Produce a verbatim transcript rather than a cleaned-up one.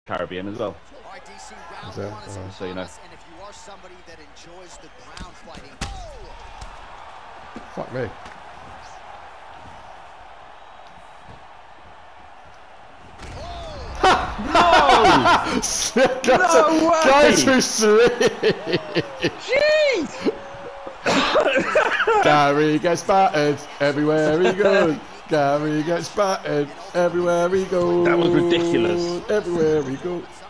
Caribbean as well. Is that, uh, So you know. Fuck me. No! no way! Guys who sleep! Jeez! Gary gets battered everywhere he goes. Gary gets battered everywhere he goes. That was ridiculous. Everywhere he goes.